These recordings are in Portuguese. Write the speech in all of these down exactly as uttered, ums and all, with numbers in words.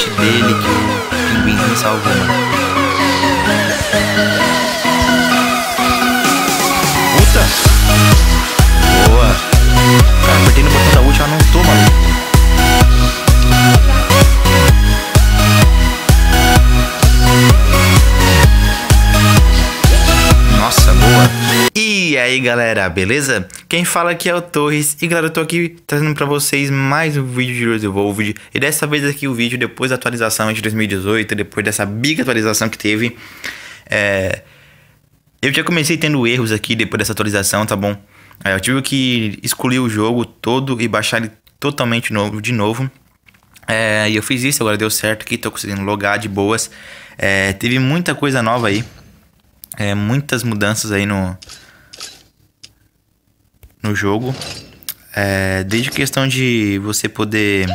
ult dele que o pinguinzinho salvou, mano. Puta! Boa! Cara, apertei no botão da ult, ela não tô, maluco. Nossa, boa! E aí galera, beleza? Quem fala aqui é o Torres. E galera, eu tô aqui trazendo pra vocês mais um vídeo de Heroes Evolved. E dessa vez aqui o vídeo depois da atualização de dois mil e dezoito, depois dessa big atualização que teve. É... Eu já comecei tendo erros aqui depois dessa atualização, tá bom? É, eu tive que excluir o jogo todo e baixar ele totalmente novo, de novo. É, e eu fiz isso, agora deu certo aqui, tô conseguindo logar de boas. É, teve muita coisa nova aí. É, muitas mudanças aí no, no jogo. É, desde questão de você poder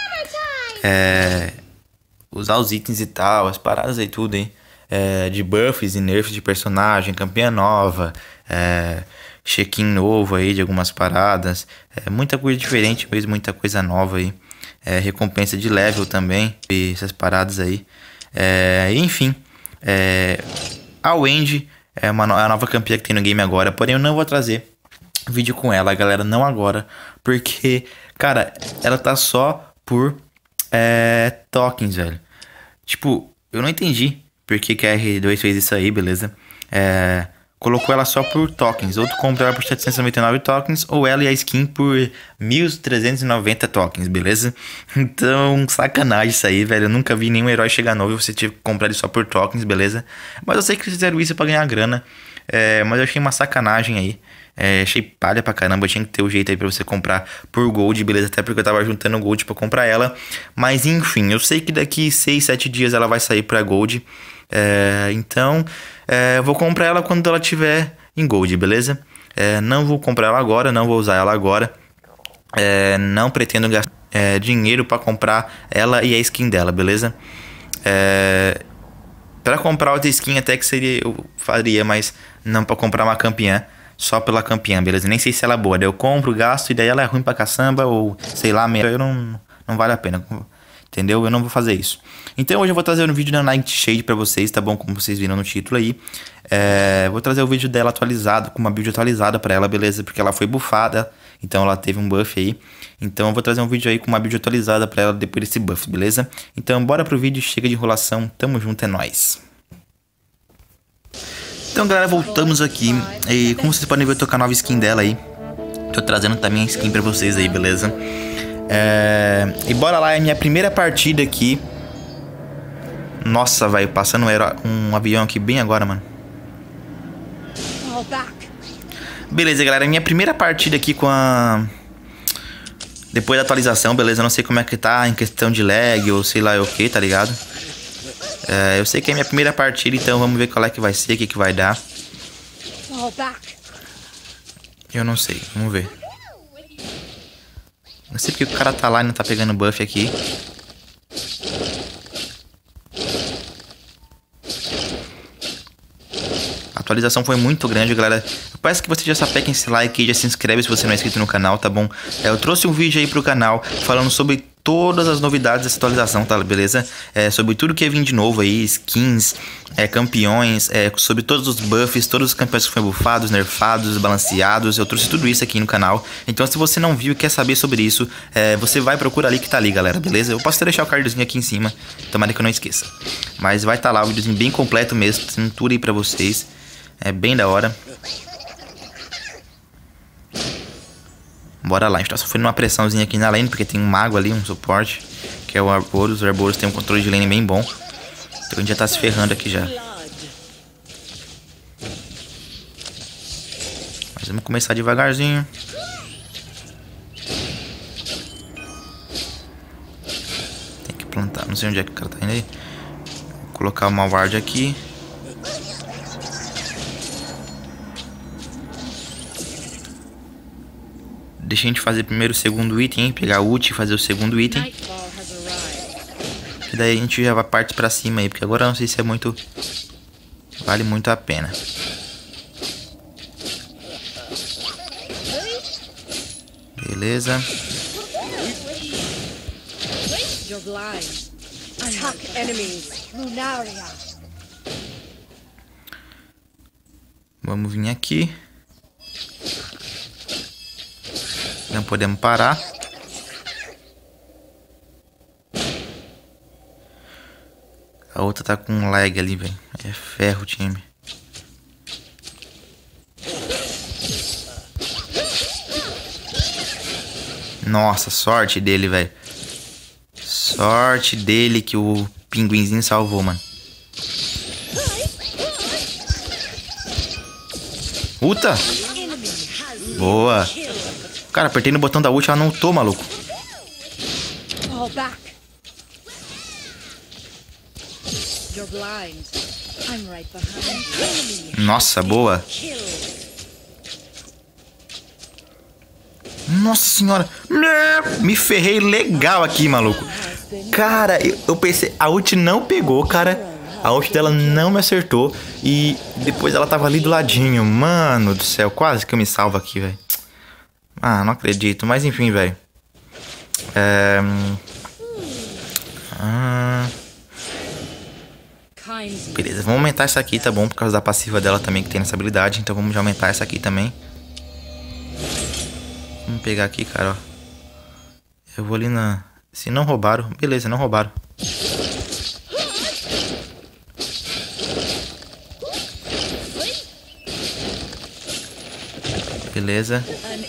é, usar os itens e tal, as paradas aí tudo, hein? É, de buffs e nerfs de personagem, campeã nova, é, check-in novo aí de algumas paradas. É, muita coisa diferente mesmo, muita coisa nova aí. É, recompensa de level também, e essas paradas aí. É, enfim, é, a Wendy é uma no é a nova campeã que tem no game agora, porém eu não vou trazer vídeo com ela, galera, não agora, porque, cara, ela tá só por é, tokens, velho. Tipo, eu não entendi por que que a R dois fez isso aí, beleza? É, colocou ela só por tokens, ou tu compra ela por setecentos e noventa e nove tokens, ou ela e a skin por mil trezentos e noventa tokens, beleza? Então, sacanagem isso aí, velho. Eu nunca vi nenhum herói chegar novo e você tive que comprar ele só por tokens, beleza? Mas eu sei que eles fizeram isso pra ganhar grana, é, mas eu achei uma sacanagem aí. É, achei palha pra caramba, tinha que ter o um jeito aí pra você comprar por gold, beleza? Até porque eu tava juntando gold pra comprar ela. Mas enfim, eu sei que daqui seis, sete dias ela vai sair pra gold. É, então, é, eu vou comprar ela quando ela tiver em gold, beleza? É, não vou comprar ela agora, não vou usar ela agora. É, não pretendo gastar é, dinheiro pra comprar ela e a skin dela, beleza? É, pra comprar outra skin até que seria, eu faria, mas não pra comprar uma campeã. Só pela campeã, beleza? Nem sei se ela é boa. Daí eu compro, gasto e daí ela é ruim pra caçamba ou sei lá, eu não, não vale a pena. Entendeu? Eu não vou fazer isso. Então hoje eu vou trazer um vídeo da Nightshade pra vocês, tá bom? Como vocês viram no título aí. É, vou trazer o vídeo dela atualizado, com uma build atualizada pra ela, beleza? Porque ela foi buffada, então ela teve um buff aí. Então eu vou trazer um vídeo aí com uma build atualizada pra ela depois desse buff, beleza? Então bora pro vídeo, chega de enrolação, tamo junto, é nóis. Então galera, voltamos aqui. E como vocês podem ver, eu tô com a nova skin dela aí. Tô trazendo também a skin pra vocês aí, beleza? É... E bora lá, é minha primeira partida aqui. Nossa, vai passando um avião aqui bem agora, mano. Beleza, galera, é minha primeira partida aqui com a... Depois da atualização, beleza? Eu não sei como é que tá em questão de lag ou sei lá o que, tá ligado? É, eu sei que é minha primeira partida, então vamos ver qual é que vai ser, o que que vai dar. Eu não sei, vamos ver. Não sei porque o cara tá lá e não tá pegando buff aqui. A atualização foi muito grande, galera. Peço que você já sapeque esse like e já se inscreve se você não é inscrito no canal, tá bom? É, eu trouxe um vídeo aí pro canal falando sobre todas as novidades dessa atualização, tá? Beleza? É, sobre tudo que vem de novo aí, skins, é, campeões, é, sobre todos os buffs, todos os campeões que foram bufados, nerfados, balanceados. Eu trouxe tudo isso aqui no canal. Então se você não viu e quer saber sobre isso, é, você vai procurar ali que tá ali, galera, beleza? Eu posso até deixar o cardzinho aqui em cima, tomara que eu não esqueça. Mas vai tá lá, o videozinho bem completo mesmo, trazendo tudo aí pra vocês. É bem da hora. Bora lá, a gente tá sofrendo uma pressãozinha aqui na lane, porque tem um mago ali, um suporte, que é o Arboros. O Arboros tem um controle de lane bem bom. Então a gente já tá se ferrando aqui já. Mas vamos começar devagarzinho. Tem que plantar, não sei onde é que o cara tá indo aí. Vou colocar uma ward aqui. Deixa a gente fazer primeiro o segundo item, hein? Pegar o ult e fazer o segundo item. E daí a gente já vai parte pra cima aí, porque agora eu não sei se é muito... Vale muito a pena. Beleza. Attack enemies. Lunaria. Vamos vir aqui. Não podemos parar. A outra tá com um lag ali, velho. É ferro, time. Nossa, sorte dele, velho. Sorte dele que o pinguinzinho salvou, mano. Ulta! Boa! Cara, apertei no botão da ult, ela não ultou, maluco. Nossa, boa. Nossa senhora. Me ferrei legal aqui, maluco. Cara, eu, eu pensei... A ult não pegou, cara. A ult dela não me acertou. E depois ela tava ali do ladinho. Mano do céu, quase que eu me salvo aqui, velho. Ah, não acredito. Mas enfim, velho. É... Ah... Beleza, vamos aumentar essa aqui, tá bom? Por causa da passiva dela também, que tem nessa habilidade. Então vamos já aumentar essa aqui também. Vamos pegar aqui, cara, ó. Eu vou ali na... Se não roubaram, beleza, não roubaram. Beleza.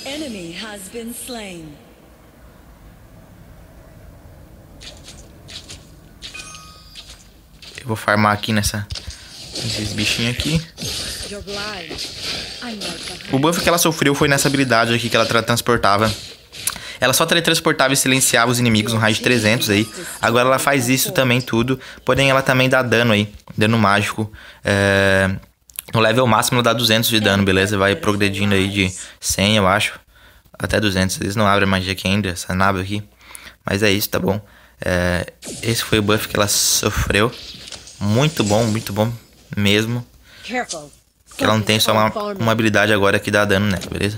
Eu vou farmar aqui nessa... Esses bichinhos aqui. O buff que ela sofreu foi nessa habilidade aqui que ela transportava. Ela só teletransportava e silenciava os inimigos no raio de trezentos aí. Agora ela faz isso também tudo. Porém ela também dá dano aí. Dano mágico. É... No level máximo ela dá duzentos de dano, beleza? Vai progredindo aí de cem, eu acho. Até duzentos. Eles não abrem a magia aqui ainda, essa nave aqui. Mas é isso, tá bom? É... Esse foi o buff que ela sofreu. Muito bom, muito bom mesmo. Que ela não tem só uma, uma habilidade agora que dá dano nela, beleza?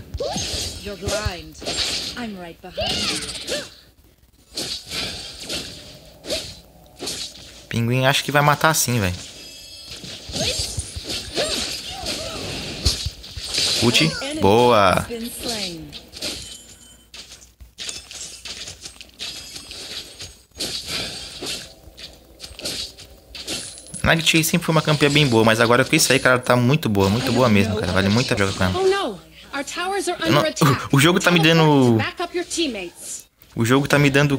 Pinguim acho que vai matar assim, velho. Ult, boa. Nagitchi sempre foi uma campeã bem boa, mas agora com isso aí, cara, tá muito boa, muito boa mesmo, cara. Vale muito a pena com ela. Não, o jogo tá me dando... O jogo tá me dando...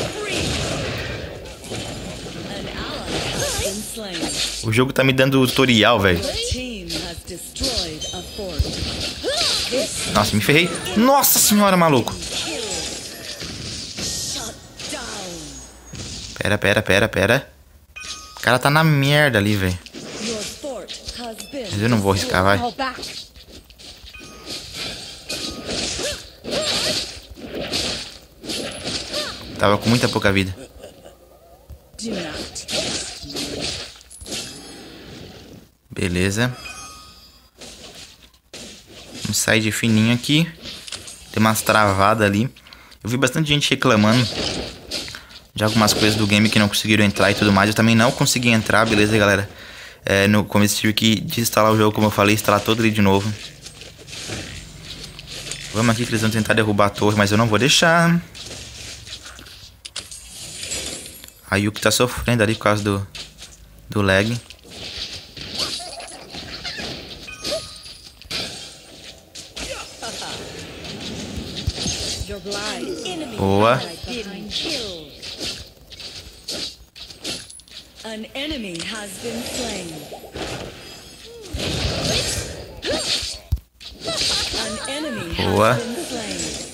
O jogo tá me dando tutorial, velho. Nossa, me ferrei. Nossa senhora, maluco. Pera, pera, pera, pera. O cara tá na merda ali, velho. Mas eu não vou arriscar, vai. Tava com muita pouca vida. Beleza. Vamos sair de fininho aqui. Tem umas travadas ali. Eu vi bastante gente reclamando de algumas coisas do game que não conseguiram entrar e tudo mais. Eu também não consegui entrar, beleza, galera? É, no começo tive que desinstalar o jogo, como eu falei, instalar todo ele de novo. Vamos aqui que eles vão tentar derrubar a torre, mas eu não vou deixar. A Yuki tá sofrendo ali por causa do, do lag. Boa. An enemy has been slain. An enemy Boa. Has been slain.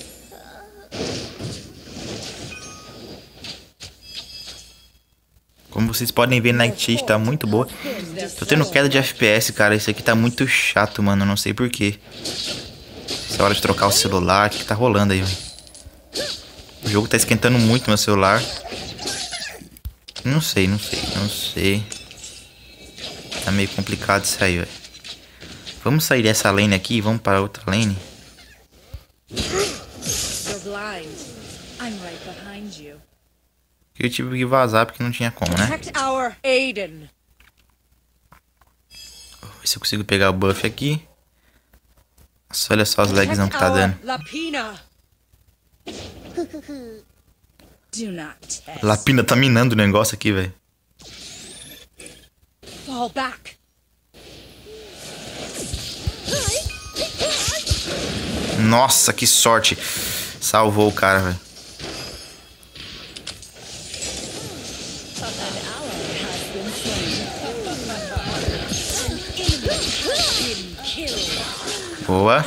Como vocês podem ver, Nagitchi tá muito boa. Tô tendo queda de F P S, cara. Isso aqui tá muito chato, mano. Não sei porquê. Se é hora de trocar o celular. O que, que tá rolando aí, velho? O jogo tá esquentando muito meu celular. Não sei, não sei, não sei. Tá meio complicado isso aí, velho. Vamos sair dessa lane aqui e vamos para outra lane. Eu tive que vazar porque não tinha como, né? Protect our Aiden. Vou ver se eu consigo pegar o buff aqui. Nossa, olha só as lagzão que tá dando. Lapina. Do not test. Lapina tá minando o negócio aqui, velho. Fall back. Nossa, que sorte. Salvou o cara, velho. Boa.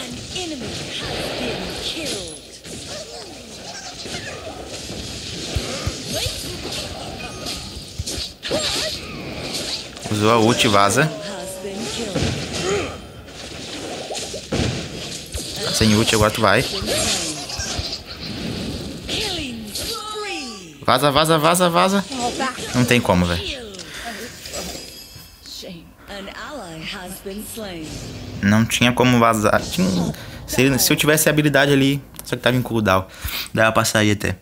Usou a ult, vaza. Sem ult, agora tu vai. Vaza, vaza, vaza, vaza. Não tem como, velho. Não tinha como vazar. Tinha... Se, se eu tivesse a habilidade ali, só que tava em cooldown, dava pra sair até.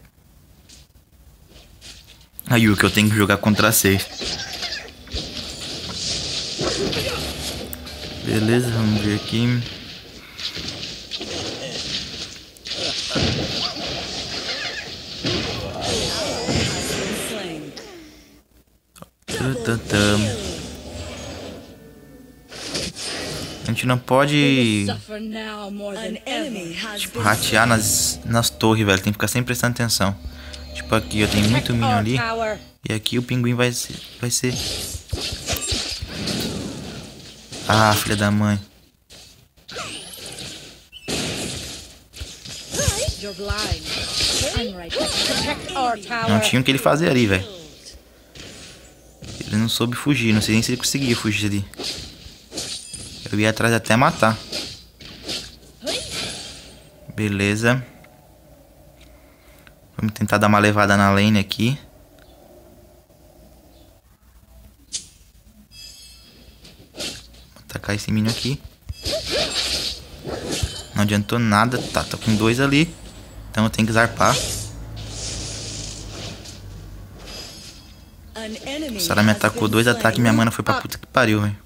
Aí o que eu tenho que jogar contra seis. Beleza, vamos ver aqui. A gente não pode tipo, ratear nas, nas torres, velho. Tem que ficar sempre prestando atenção. Tipo aqui, eu tenho muito minion ali. E aqui o pinguim vai ser, vai ser... Ah, filha da mãe. Não tinha o que ele fazer ali, velho. Ele não soube fugir. Não sei nem se ele conseguia fugir ali. Eu ia atrás até matar. Beleza. Vamos tentar dar uma levada na lane aqui. Vou atacar esse minion aqui. Não adiantou nada. Tá, tô com dois ali. Então eu tenho que zarpar. O Sara me atacou dois ataques e minha mana foi pra puta que pariu, velho.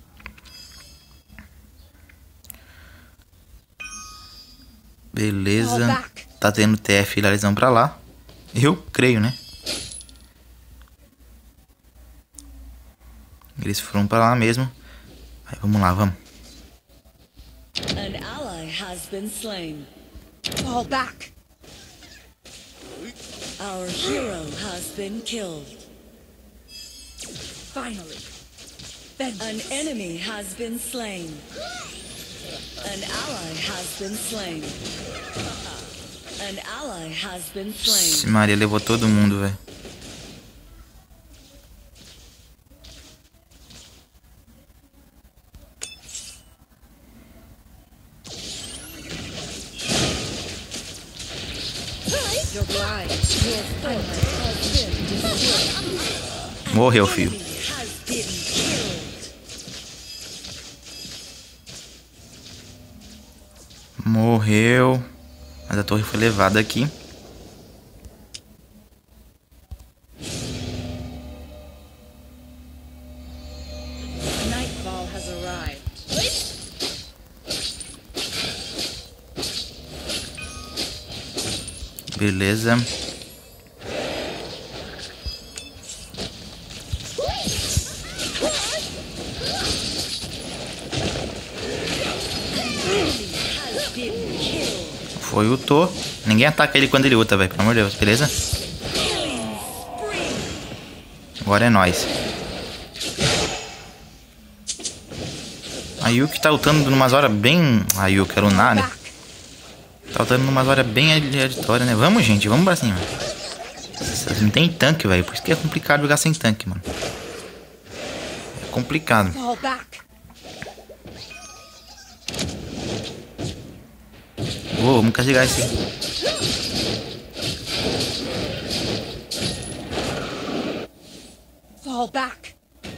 Beleza. Tá tendo T F e eles vão pra lá. Eu creio, né? Eles foram pra lá mesmo. Aí, vamos lá, vamos. An ally has been slain. Fall back. Our hero has been killed. Finally. An enemy has been slain. An ally has been slain. An ally has been slain. Ixi, Maria levou todo mundo, velho. Morreu, filho. Morreu. Mas a torre foi levada aqui. Nightfall has arrived. Beleza. Foi o Tô. Ninguém ataca ele quando ele ulta, velho. Pelo amor de Deus, beleza? Agora é nóis. A Yuki tá lutando numas horas bem... A Yuki, a Lunária. Tá lutando numas horas bem aleatórias, né? Vamos, gente. Vamos pra cima. Não tem tanque, velho. Por isso que é complicado jogar sem tanque, mano. É complicado. Fall back. Oh, vamos carregar esse. Fall back.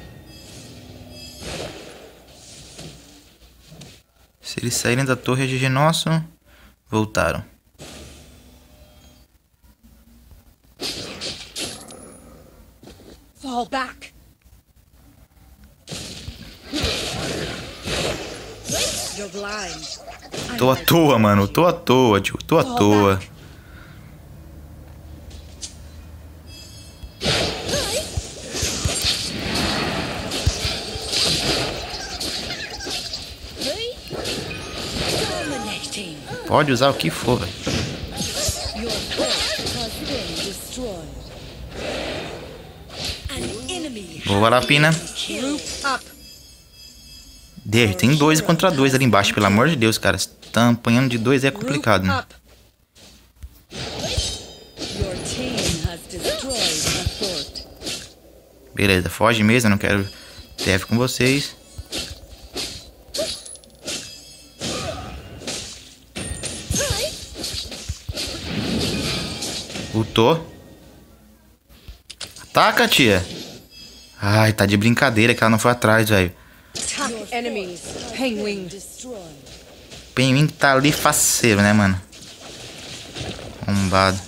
Se eles saírem da torre, é G G nosso. Voltaram. Fall back. You're blind. Tô à toa, mano. Tô à toa, tio. Tô à toa. Dominating. Pode usar o que for, velho. Your fort has been destroyed. An enemy Boa, Lapina. killed. Up. Deixa, tem dois contra dois ali embaixo, pelo amor de Deus, cara. Se tá apanhando de dois é complicado, né? Up. Your team has destroyed a fort. Beleza, foge mesmo, eu não quero T F com vocês. Lutou. Ataca, tia. Ai, tá de brincadeira que ela não foi atrás, velho. Attack enemies. Penguin. Destroyed. Penguin tá ali faceiro, né, mano? Arrombado.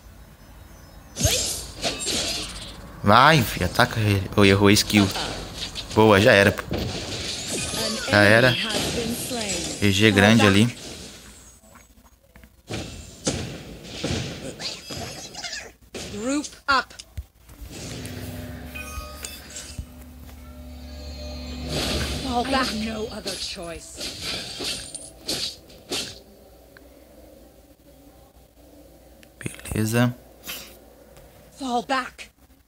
Vai, filho, ataca ele. Oh, errou a skill. Boa, já era, pô. An Já era. enemy has been slain. G G grande ali. Group up. Fall back. I have no other choice. Beleza. Fall back.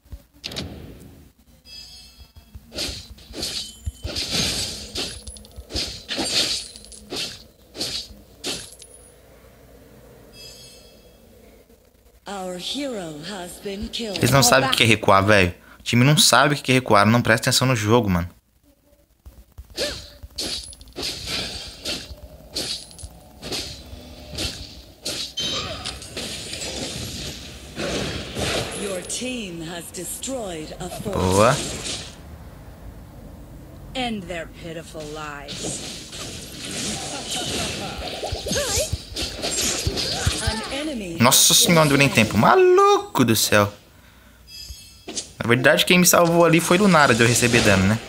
Our hero has been killed. Eles não sabem o que é recuar, velho. O time não sabe o que é recuar. Não presta atenção no jogo, mano. Your team has destroyed a fort. Boa. End their pitiful lives. An enemy Nossa senhora, não deu nem tempo. Maluco do céu. Na verdade, quem me salvou ali foi do nada de eu receber dano, né?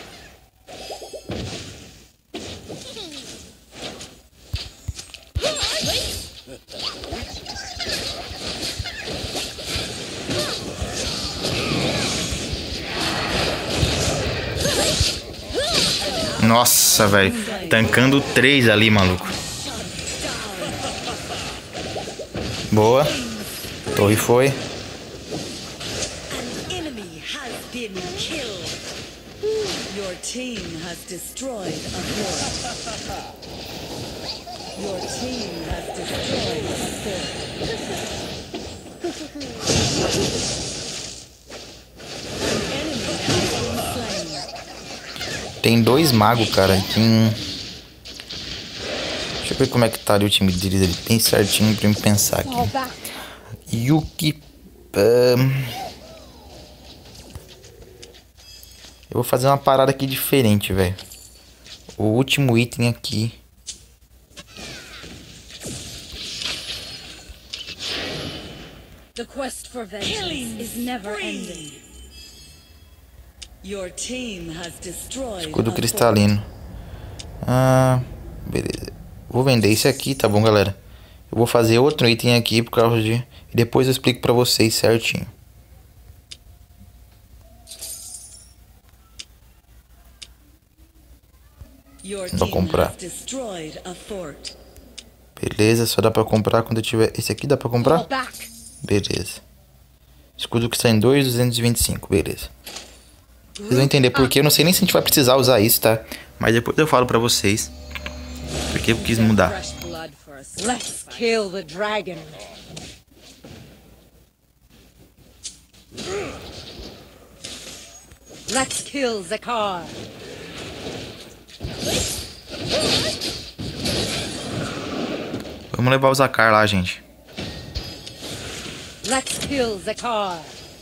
Nossa, velho. Tancando três ali, maluco. Boa. Torre foi. An enemy has been killed. Your team has destroyed a fort. Your team has destroyed a fort. An enemy has been slain. Tem dois magos, cara. Tem... Deixa eu ver como é que tá ali o time deles ali. Bem certinho pra me pensar Fall aqui. back. Yuki... ahn, Eu vou fazer uma parada aqui diferente, velho. O último item aqui. The quest for vengeance is never ending. Your team has destroyed Escudo a fort. cristalino. Ah, beleza. Vou vender esse aqui, tá bom, galera? Eu vou fazer outro item aqui por causa de... E depois eu explico pra vocês certinho. Your Vou team comprar. has destroyed a fort. Beleza, só dá pra comprar quando eu tiver... Esse aqui dá pra comprar? Fall back. Beleza. Escudo que sai em dois, duzentos e vinte e cinco, beleza. Vocês vão entender porque eu não sei nem se a gente vai precisar usar isso, tá? Mas depois eu falo pra vocês. Porque eu quis mudar. Fresh blood for us. Let's kill the dragon. Let's kill Zakar. Vamos levar o Zakar lá, gente. Let's kill Zakar.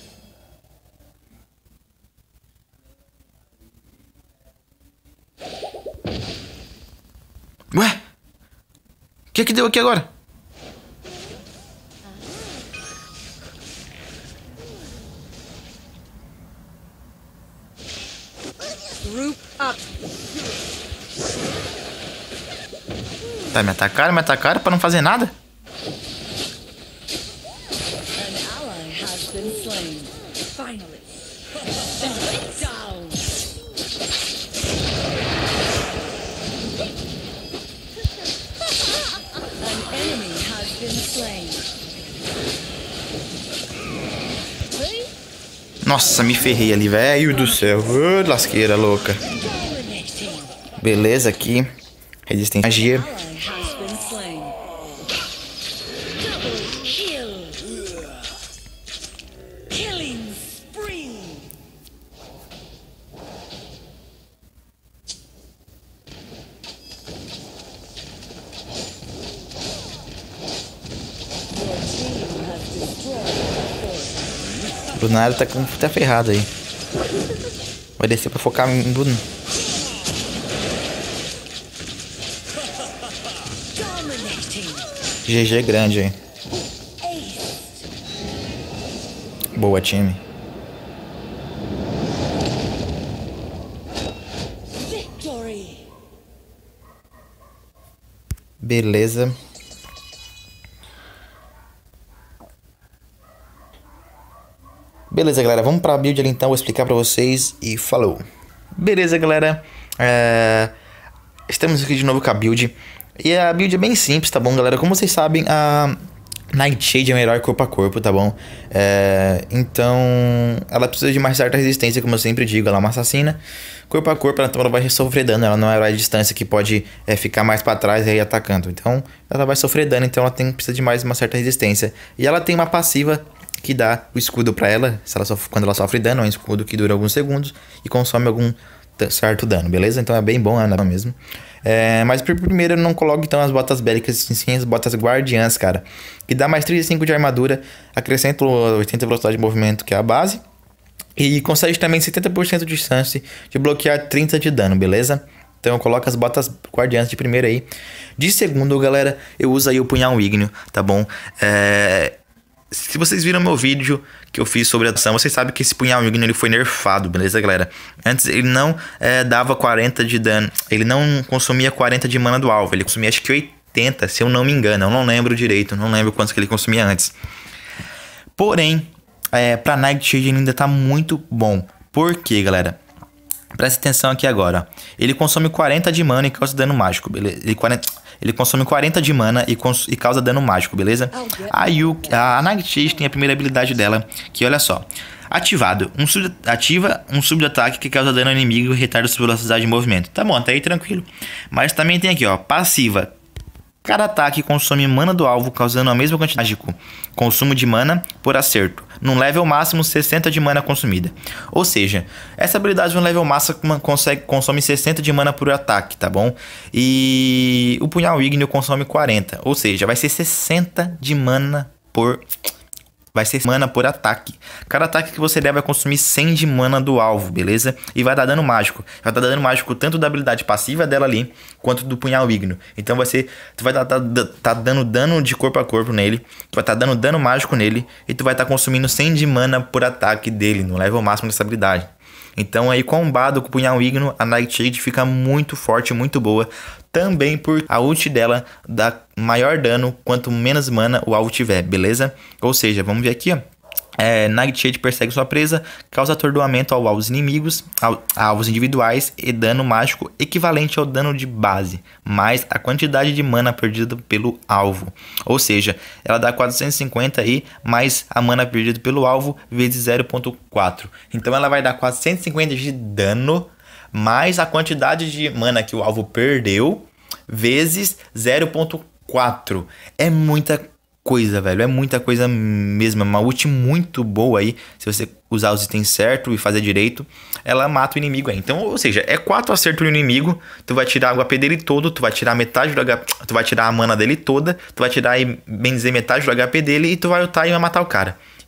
Ué? O que que deu aqui agora? Group up. Tá, me atacaram, me atacaram pra não fazer nada? An ally has been slain. Finally. Down. An enemy has been slain. Nossa, me ferrei ali, velho do céu. Ô, lasqueira louca. Dominating. Beleza, aqui. Resistência à magia. Ally has been slain. Double kill. Killing spree. Your team has destroyed the fort. Brunário tá, com, tá ferrado aí. Vai descer pra focar em Bruno. Dominating. G G grande aí. Ace. Boa, time. Victory. Beleza. Beleza, galera. Vamos pra build ali então. Vou explicar pra vocês e falou. Beleza, galera. É... Estamos aqui de novo com a build. E a build é bem simples, tá bom, galera? Como vocês sabem, a Nightshade é um herói corpo a corpo, tá bom? É... Então, ela precisa de mais certa resistência, como eu sempre digo. Ela é uma assassina. Corpo a corpo, então ela vai sofrer dano. Ela não é um herói de distância que pode é, ficar mais pra trás e aí atacando. Então, ela vai sofrer dano, então ela tem, precisa de mais uma certa resistência. E ela tem uma passiva que dá o escudo pra ela, se ela sofre, quando ela sofre dano, é um escudo que dura alguns segundos e consome algum certo dano, beleza? Então é bem bom, é né, mesmo. É, mas primeiro eu não coloco então as botas bélicas, sim as botas guardiãs, cara. Que dá mais trinta e cinco de armadura, acrescenta oitenta de velocidade de movimento, que é a base. E consegue também setenta por cento de chance de bloquear trinta de dano, beleza? Então eu coloco as botas guardiãs de primeiro aí. De segundo, galera, eu uso aí o punhal ígneo, tá bom? É... Se vocês viram meu vídeo que eu fiz sobre a ação, vocês sabem que esse punhal ígneo ele foi nerfado, beleza, galera? Antes ele não é, dava quarenta de dano, ele não consumia quarenta de mana do alvo, ele consumia acho que oitenta, se eu não me engano, eu não lembro direito, não lembro quantos que ele consumia antes. Porém, é, pra Nightshade ele ainda tá muito bom. Por quê, galera? Presta atenção aqui agora, ó. Ele consome quarenta de mana e causa dano mágico, beleza? Ele, quarenta, ele consome quarenta de mana e, cons, e causa dano mágico, beleza? A, Yuki, a Nightshade tem a primeira habilidade dela, que olha só. Ativado, um sub, ativa um sub de ataque que causa dano ao inimigo e retarda sua velocidade de movimento. Tá bom, tá aí tranquilo. Mas também tem aqui, ó, passiva. Cada ataque consome mana do alvo, causando a mesma quantidade de consumo de mana por acerto. Num level máximo, sessenta de mana consumida. Ou seja, essa habilidade no level máximo consegue, consome sessenta de mana por ataque, tá bom? E o punhal ígneo consome quarenta. Ou seja, vai ser sessenta de mana por... Vai ser mana por ataque. Cada ataque que você der vai consumir cem de mana do alvo, beleza? E vai dar dano mágico. Vai dar dano mágico tanto da habilidade passiva dela ali, quanto do punhal ígneo. Então vai ser... Tu vai estar tá, tá, tá dando dano de corpo a corpo nele. Tu vai estar tá dando dano mágico nele. E tu vai estar tá consumindo cem de mana por ataque dele, no level máximo dessa habilidade. Então aí combado com o punhal ígneo, a Nightshade fica muito forte, muito boa. Também por a ult dela dá maior dano quanto menos mana o alvo tiver, beleza? Ou seja, vamos ver aqui, ó. É, Nightshade persegue sua presa, causa atordoamento ao alvos inimigos, ao, a alvos individuais e dano mágico equivalente ao dano de base, mais a quantidade de mana perdida pelo alvo. Ou seja, ela dá quatrocentos e cinquenta aí, mais a mana perdida pelo alvo vezes zero ponto quatro. Então ela vai dar quatrocentos e cinquenta de dano, mais a quantidade de mana que o alvo perdeu, vezes zero ponto quatro. É muita coisa, velho. É muita coisa mesmo. É uma ult muito boa aí. Se você usar os itens certo e fazer direito, ela mata o inimigo aí. Então, ou seja, é quatro acertos no inimigo. Tu vai tirar o H P dele todo. Tu vai tirar metade do H P. Tu vai tirar a mana dele toda. Tu vai tirar aí, bem dizer, metade do H P dele. E tu vai lutar e vai matar o cara.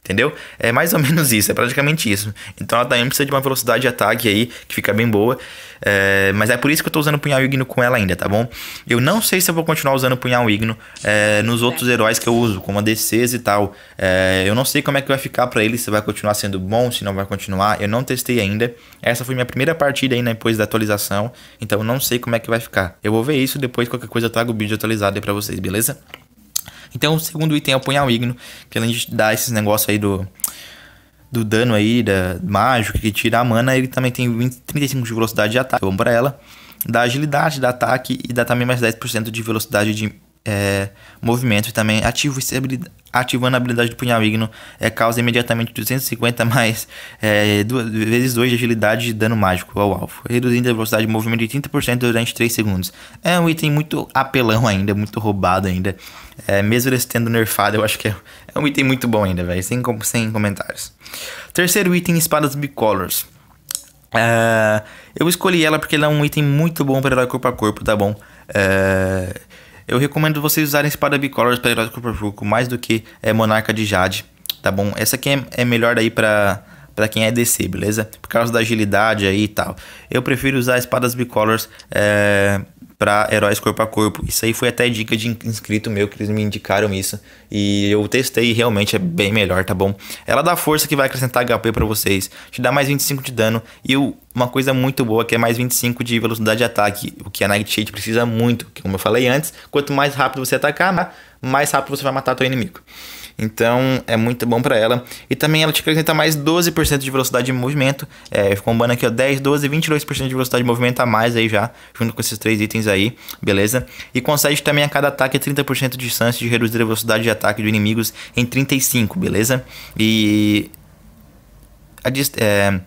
Entendeu? É mais ou menos isso, é praticamente isso. Então ela também precisa de uma velocidade de ataque aí, que fica bem boa. É, mas é por isso que eu tô usando o punhal igno com ela ainda, tá bom? Eu não sei se eu vou continuar usando o punhal igno é, nos outros heróis que eu uso, como a D Cs e tal. É, eu não sei como é que vai ficar pra ele, se vai continuar sendo bom, se não vai continuar. Eu não testei ainda. Essa foi minha primeira partida aí, né, depois da atualização. Então eu não sei como é que vai ficar. Eu vou ver isso, depois qualquer coisa eu trago o vídeo atualizado aí pra vocês, beleza? Então o segundo item é o punhal igno, que além de dar esses negócios aí do, do dano aí, da mágico, que tira a mana, ele também tem vinte, trinta e cinco de velocidade de ataque, vamos pra ela. Dá agilidade, dá ataque e dá também mais dez por cento de velocidade de é, movimento. E também ativo, ativando a habilidade do punhal igno, é, causa imediatamente duzentos e cinquenta mais é, duas, vezes dois de agilidade e dano mágico ao alvo, reduzindo a velocidade de movimento de trinta por cento durante três segundos. É um item muito apelão ainda, muito roubado ainda. É, mesmo ele tendo nerfado, eu acho que é, é um item muito bom ainda, velho, sem, sem comentários. Terceiro item, espadas bicolors. É, eu escolhi ela porque ela é um item muito bom para herói corpo a corpo, tá bom? É, eu recomendo vocês usarem espada bicolors para herói corpo a corpo mais do que é, monarca de Jade, tá bom? Essa aqui é, é melhor daí para para quem é D C, beleza? Por causa da agilidade aí e tal. Eu prefiro usar espadas bicolors é, para heróis corpo a corpo. Isso aí foi até dica de inscrito meu, que eles me indicaram isso. E eu testei e realmente é bem melhor, tá bom? Ela dá força que vai acrescentar H P pra vocês. Te dá mais vinte e cinco de dano. E uma coisa muito boa que é mais vinte e cinco de velocidade de ataque. O que a Nightshade precisa muito. Como eu falei antes, quanto mais rápido você atacar, mais rápido você vai matar teu inimigo. Então é muito bom pra ela. E também ela te acrescenta mais doze por cento de velocidade de movimento. É, combando aqui ó, dez, doze, vinte e dois por cento de velocidade de movimento a mais aí já, junto com esses três itens aí, beleza? E concede também a cada ataque trinta por cento de chance de reduzir a velocidade de ataque de inimigos em trinta e cinco, beleza? E a dist é,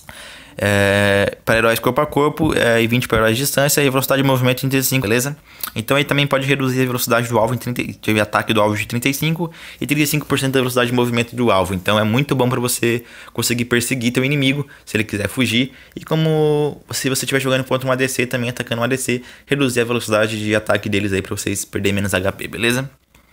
é, para heróis corpo a corpo é, e vinte para heróis de distância e a velocidade de movimento em trinta e cinco, beleza? Então ele também pode reduzir a velocidade do alvo em trinta, de ataque do alvo de trinta e cinco e trinta e cinco por cento da velocidade de movimento do alvo. Então é muito bom para você conseguir perseguir teu inimigo se ele quiser fugir. E como se você estiver jogando contra um A D C, também atacando um A D C, reduzir a velocidade de ataque deles aí para vocês perderem menos H P, beleza?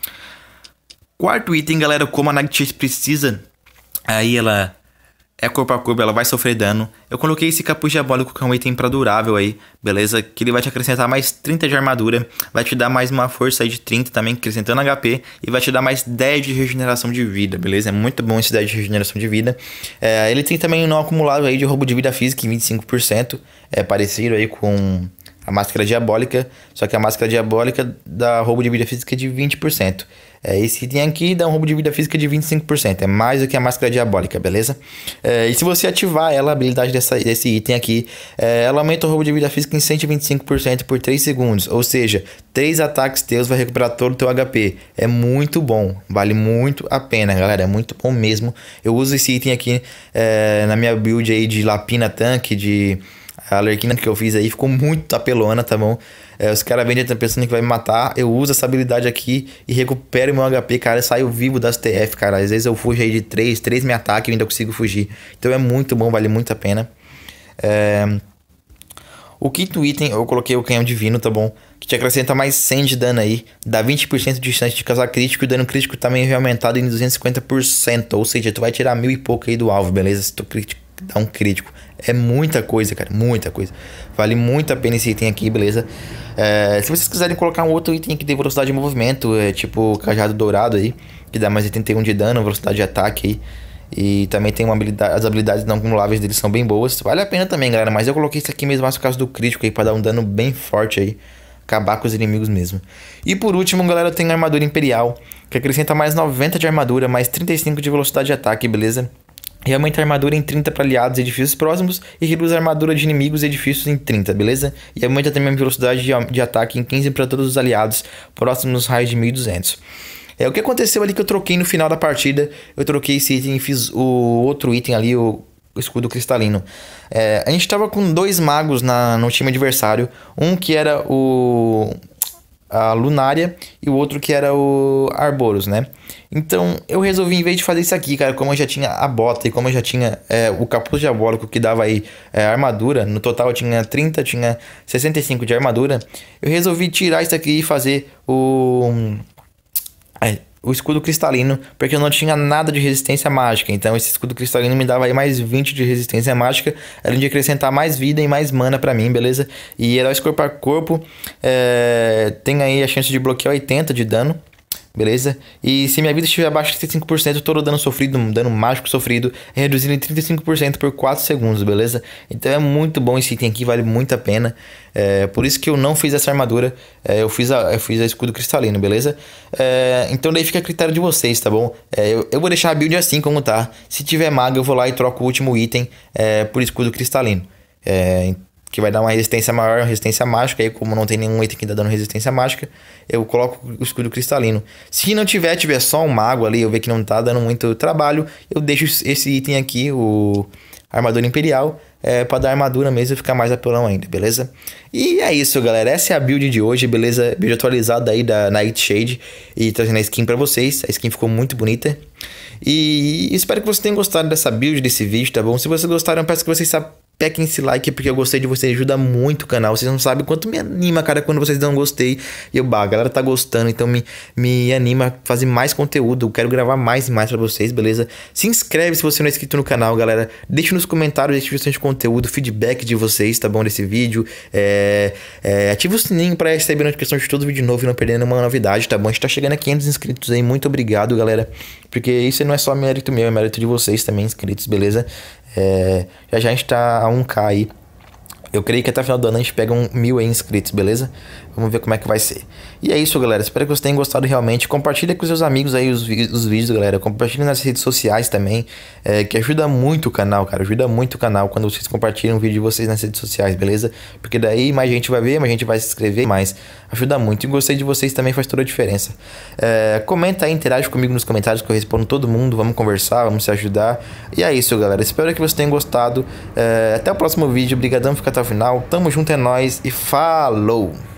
Quarto item, galera, como a Nightshade precisa, aí ela é corpo a corpo, ela vai sofrer dano. Eu coloquei esse capuz diabólico, que é um item pra durável aí, beleza? Que ele vai te acrescentar mais trinta de armadura, vai te dar mais uma força aí de trinta também, acrescentando H P, e vai te dar mais dez de regeneração de vida, beleza? É muito bom esse dez de regeneração de vida. É, ele tem também um não acumulado aí de roubo de vida física em vinte e cinco por cento, é parecido aí com a máscara diabólica, só que a máscara diabólica dá roubo de vida física de vinte por cento. É, esse item aqui dá um roubo de vida física de vinte e cinco por cento, é mais do que a máscara diabólica, beleza? É, e se você ativar ela, a habilidade dessa, desse item aqui, é, ela aumenta o roubo de vida física em cento e vinte e cinco por cento por três segundos, ou seja, três ataques teus vai recuperar todo o teu H P. É muito bom, vale muito a pena, galera, é muito bom mesmo. Eu uso esse item aqui é, na minha build aí de Lapina Tanque, de a Alerquina que eu fiz aí, ficou muito apelona, tá bom? É, os caras vendem pensando que vai me matar, eu uso essa habilidade aqui e recupero meu H P, cara, eu saio vivo das T F, cara. Às vezes eu fujo aí de três, três me ataca e ainda consigo fugir. Então é muito bom, vale muito a pena. É... O quinto item, eu coloquei o canhão divino, tá bom? Que te acrescenta mais cem de dano aí, dá vinte por cento de chance de causar crítico, e o dano crítico também é aumentado em duzentos e cinquenta por cento, ou seja, tu vai tirar mil e pouco aí do alvo, beleza? Se tu crítico dá um crítico. É muita coisa, cara, muita coisa. Vale muito a pena esse item aqui, beleza? É, se vocês quiserem colocar um outro item que tem velocidade de movimento, é tipo cajado dourado aí, que dá mais oitenta e um de dano, velocidade de ataque aí. E também tem uma habilidade, as habilidades não acumuláveis deles são bem boas. Vale a pena também, galera, mas eu coloquei isso aqui mesmo mais por causa do crítico aí, pra dar um dano bem forte aí, acabar com os inimigos mesmo. E por último, galera, tem a armadura imperial, que acrescenta mais noventa de armadura, mais trinta e cinco de velocidade de ataque, beleza? E aumenta a armadura em trinta para aliados e edifícios próximos, e reduz a armadura de inimigos e edifícios em trinta, beleza? E aumenta também a velocidade de, de ataque em quinze para todos os aliados próximos nos raios de mil e duzentos. É o que aconteceu ali que eu troquei no final da partida. Eu troquei esse item e fiz o outro item ali, o escudo cristalino. É, a gente tava com dois magos na, no time adversário. Um que era o... a Lunária e o outro que era o Arboros, né? Então eu resolvi, em vez de fazer isso aqui, cara, como eu já tinha a bota e como eu já tinha é, o capuz diabólico que dava aí é, armadura, no total eu tinha trinta, tinha sessenta e cinco de armadura, eu resolvi tirar isso aqui e fazer o... É, o escudo cristalino, porque eu não tinha nada de resistência mágica. Então esse escudo cristalino me dava aí mais vinte de resistência mágica, além de acrescentar mais vida e mais mana pra mim, beleza? E heróis corpo a corpo é, tem aí a chance de bloquear oitenta de dano, beleza? E se minha vida estiver abaixo de trinta e cinco por cento, todo dano sofrido, dano mágico sofrido, é reduzido em trinta e cinco por cento por quatro segundos, beleza? Então é muito bom esse item aqui, vale muito a pena. É, por isso que eu não fiz essa armadura, é, eu fiz a, eu fiz a escudo cristalino, beleza? É, então daí fica a critério de vocês, tá bom? É, eu, eu vou deixar a build assim como tá. Se tiver maga, eu vou lá e troco o último item é, por escudo cristalino. É, que vai dar uma resistência maior, uma resistência mágica. Aí como não tem nenhum item que tá dando resistência mágica, eu coloco o escudo cristalino. Se não tiver, tiver só um mago ali, eu ver que não tá dando muito trabalho, eu deixo esse item aqui, o armadura imperial, é, pra dar armadura mesmo e ficar mais apelão ainda, beleza? E é isso, galera, essa é a build de hoje, beleza? Build atualizada aí da Nightshade e trazendo a skin pra vocês. A skin ficou muito bonita. E espero que vocês tenham gostado dessa build, desse vídeo, tá bom? Se vocês gostaram, eu peço que vocês sabem, peguem esse like, porque eu gostei de vocês, ajuda muito o canal. Vocês não sabem quanto me anima, cara, quando vocês dão um gostei. E eu, bah, a galera tá gostando, então me, me anima a fazer mais conteúdo. Eu quero gravar mais e mais pra vocês, beleza? Se inscreve se você não é inscrito no canal, galera. Deixa nos comentários a descrição de conteúdo, feedback de vocês, tá bom? Desse vídeo. É, é, ativa o sininho pra receber notificação de todo vídeo novo e não perder nenhuma novidade, tá bom? A gente tá chegando a quinhentos inscritos aí, muito obrigado, galera. Porque isso não é só mérito meu, é mérito de vocês também, inscritos, beleza? É, já já a gente tá a um K aí. Eu creio que até o final do ano a gente pega um mil aí inscritos, beleza? Vamos ver como é que vai ser. E é isso, galera. Espero que vocês tenham gostado realmente. Compartilha com seus amigos aí os, os vídeos, galera. Compartilha nas redes sociais também. É, que ajuda muito o canal, cara. Ajuda muito o canal quando vocês compartilham o vídeo de vocês nas redes sociais, beleza? Porque daí mais gente vai ver, mais gente vai se inscrever, mais ajuda muito. E gostei de vocês também, faz toda a diferença. É, comenta aí, interage comigo nos comentários que eu respondo todo mundo. Vamos conversar, vamos se ajudar. E é isso, galera. Espero que vocês tenham gostado. É, até o próximo vídeo. Obrigadão por ficar até o final. Tamo junto, é nóis e falou!